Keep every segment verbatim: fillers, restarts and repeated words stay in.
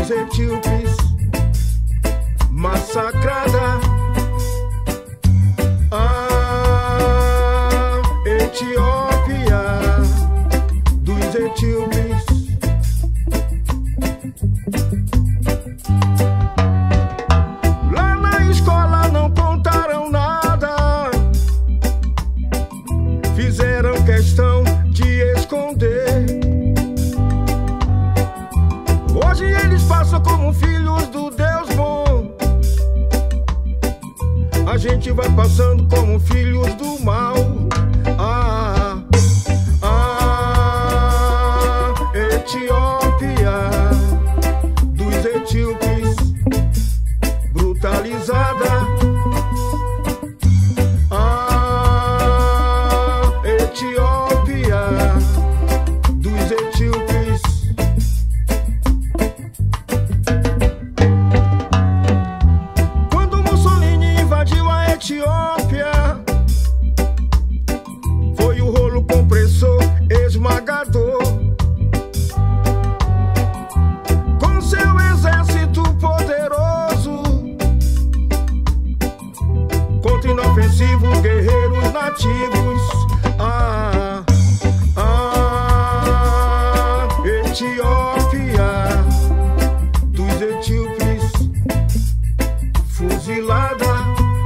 dos etíopes massacrada. A Etiópia dos etíopes. Lá na escola não contaram nada, fizeram questão de esconder. Hoje eles passam como filhos do Deus bom. A gente vai passando como filhos do mal. Ah, ah, Etiópia dos etíopes brutalizada. Ah, Etiópia dos etíopes. Quando Mussolini invadiu a Etiópia, foi o rolo compressor esmagador. Com seu exército poderoso, contra inofensivos guerreiros nativos. Ah, ah, Etiópia dos etíopes fuzilada.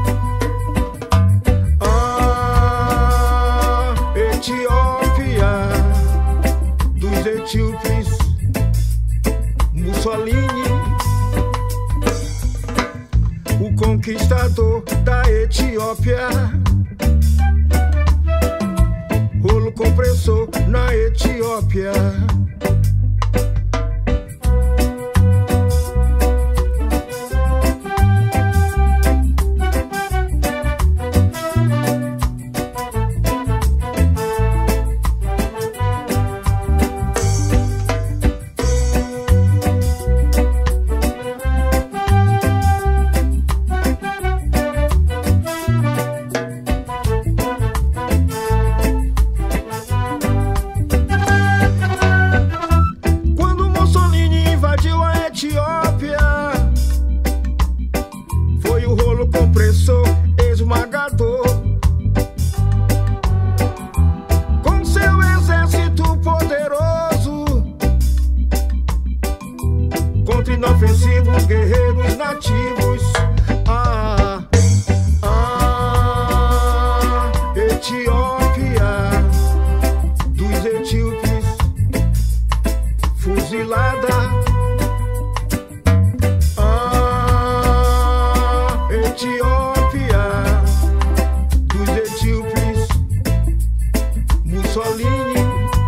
Ah, Etiópia dos etíopes. Mussolini, o conquistador da Etiópia. Rolo compressor na Etiópia. Foi o rolo compressor esmagador. Com seu exército poderoso, contra inofensivos guerreiros nativos. Ah, ah, Etiópia dos etíopes fuzilada. Etiópia dos etíopes. Mussolini,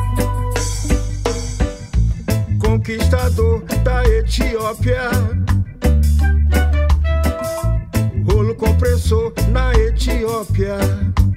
conquistador da Etiópia. Rolo compressor na Etiópia.